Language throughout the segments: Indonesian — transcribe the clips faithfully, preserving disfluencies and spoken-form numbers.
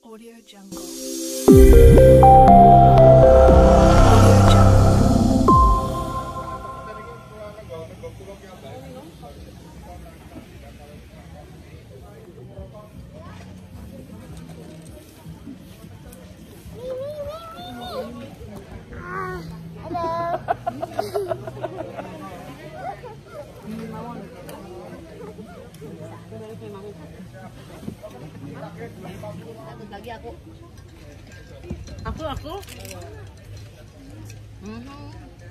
Audio Jungle. Audio Jungle. Lagi aku aku aku mm-hmm.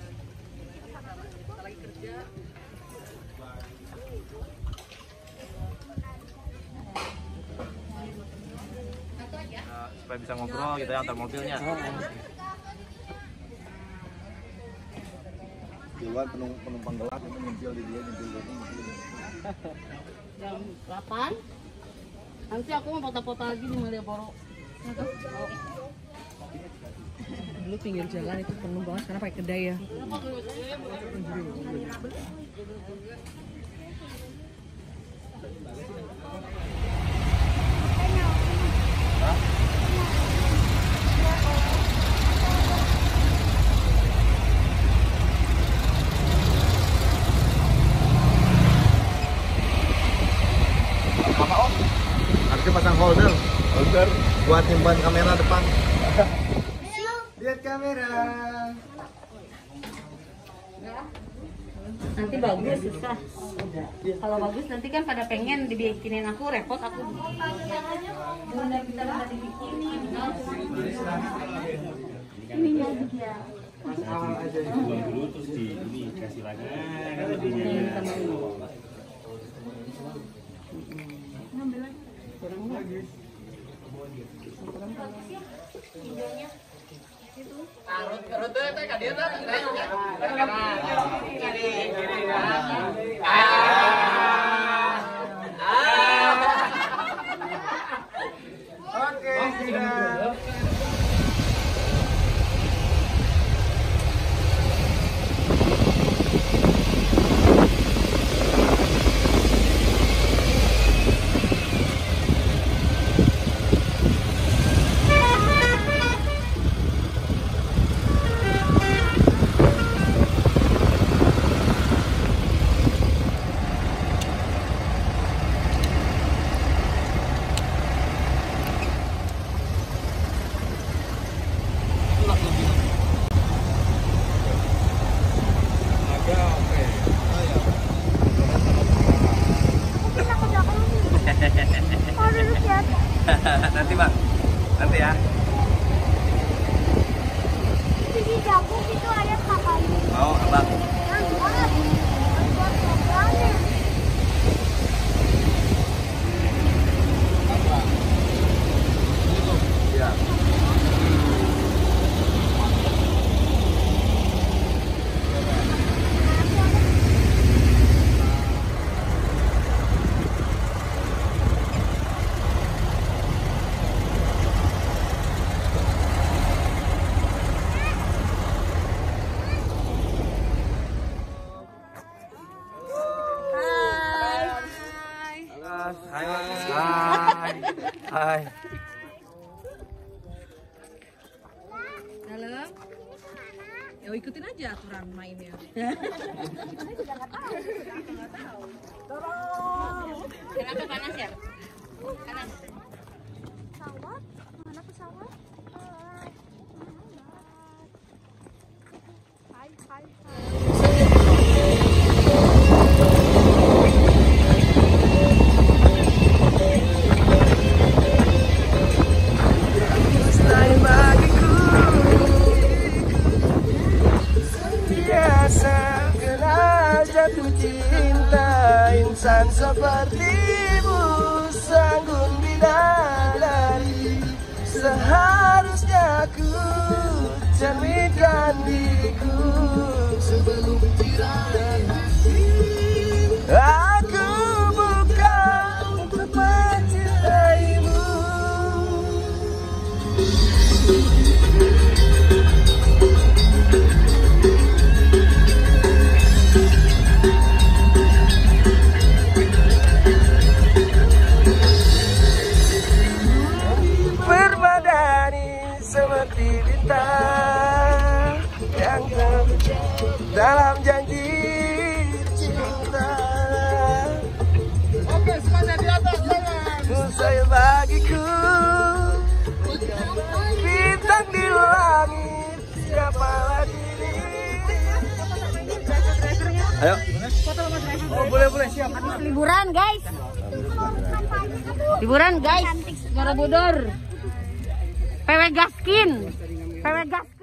Lagi kerja nah, supaya bisa ngobrol gitu ya antar mobilnya. Di luar penumpang, penumpang gelap itu nyempil di dia, nyempil di dia. jam delapan nanti aku mau foto-foto lagi di Malioboro. Dulu pinggir jalan itu penuh banget karena pakai kedai ya. Apa om? Harusnya pasang holder. Holder buat nyimpan kamera depan. Lihat kamera. Nanti bagus susah. Kalau bagus nanti kan pada pengen dibikinin aku repot aku. Bunda kita udah dibikinin. Ini dia. Pas awal aja ya. Buang dulu terus di ini kasih lagi. Karut karut teh ka dieu teh. Oke, sudah. Nanti bang, nanti ya. Di dapur itu ada kakaknya. Mau abang. Ya. Hai. Hai. Hai. Halo. Ya ikutin aja aturan mainnya. Kenapa panas ya? Panas. Pesawat? Mana pesawat? Hai, hai, hai. Jatuh cinta insan sepertimu sanggun bidadari. Seharusnya ku cerminkan diriku sebelum tiada nanti. Aku bukan untuk mencintaimu. Per dalam janji cinta. Oke, semuanya di atas tangan. Saya bagiku bintang di langit, siapa lagi? Ayo. Oh, boleh boleh siap. Liburan guys. Liburan guys. Borobudur. P W Gaskin. P W Gaskin.